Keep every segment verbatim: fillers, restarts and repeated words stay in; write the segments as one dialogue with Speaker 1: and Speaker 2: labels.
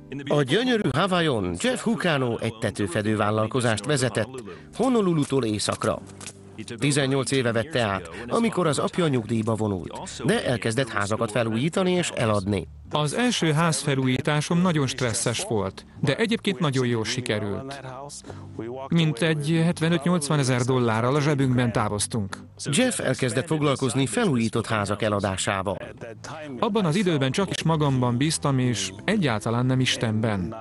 Speaker 1: A gyönyörű Hawaiion Jeff Hucano egy tetőfedő vállalkozást vezetett Honolulutól északra. tizennyolc éve vette át, amikor az apja nyugdíjba vonult, de elkezdett házakat felújítani és eladni.
Speaker 2: Az első házfelújításom nagyon stresszes volt, de egyébként nagyon jól sikerült. Mintegy hetvenöt-nyolcvan ezer dollárral a zsebünkben távoztunk.
Speaker 1: Jeff elkezdett foglalkozni felújított házak eladásával.
Speaker 2: Abban az időben csak is magamban bíztam, és egyáltalán nem Istenben.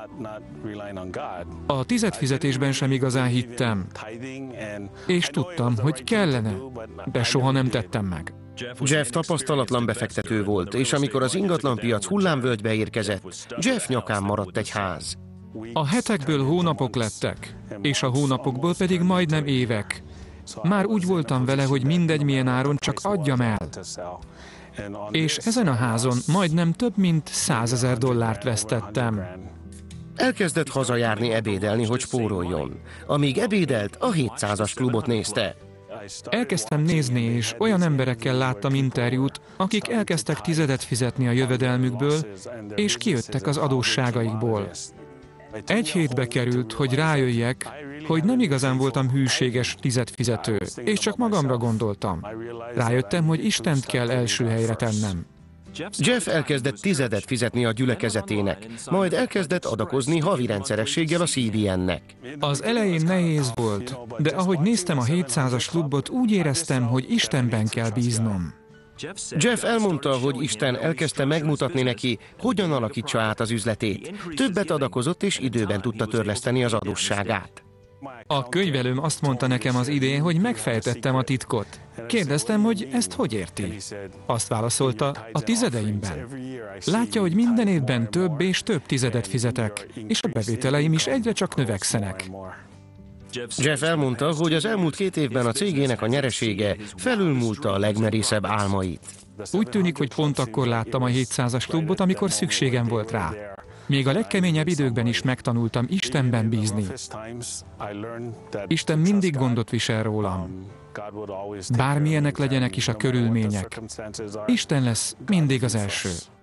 Speaker 2: A tizedfizetésben sem igazán hittem, és tudtam, hogy kellene, de soha nem tettem meg.
Speaker 1: Jeff tapasztalatlan befektető volt, és amikor az ingatlanpiac hullámvölgybe érkezett, Jeff nyakán maradt egy ház.
Speaker 2: A hetekből hónapok lettek, és a hónapokból pedig majdnem évek. Már úgy voltam vele, hogy mindegy milyen áron, csak adjam el. És ezen a házon majdnem több mint százezer dollárt vesztettem.
Speaker 1: Elkezdett hazajárni ebédelni, hogy spóroljon. Amíg ebédelt, a hétszázas klubot nézte.
Speaker 2: Elkezdtem nézni, és olyan emberekkel láttam interjút, akik elkezdtek tizedet fizetni a jövedelmükből, és kijöttek az adósságaikból. Egy hétbe került, hogy rájöjjek, hogy nem igazán voltam hűséges tizedfizető, és csak magamra gondoltam. Rájöttem, hogy Istent kell első helyre tennem.
Speaker 1: Jeff elkezdett tizedet fizetni a gyülekezetének, majd elkezdett adakozni havi rendszerességgel a cé bé en-nek.
Speaker 2: Az elején nehéz volt, de ahogy néztem a hétszázas klubot, úgy éreztem, hogy Istenben kell bíznom.
Speaker 1: Jeff elmondta, hogy Isten elkezdte megmutatni neki, hogyan alakítsa át az üzletét. Többet adakozott, és időben tudta törleszteni az adósságát.
Speaker 2: A könyvelőm azt mondta nekem az idén, hogy megfejtettem a titkot. Kérdeztem, hogy ezt hogy érti? Azt válaszolta, a tizedeimben. Látja, hogy minden évben több és több tizedet fizetek, és a bevételeim is egyre csak növekszenek.
Speaker 1: Jeff elmondta, hogy az elmúlt két évben a cégének a nyeresége felülmúlta a legmerészebb álmait.
Speaker 2: Úgy tűnik, hogy pont akkor láttam a hétszázas klubot, amikor szükségem volt rá. Még a legkeményebb időkben is megtanultam Istenben bízni. Isten mindig gondot visel rólam. Bármilyenek legyenek is a körülmények. Isten lesz mindig az első.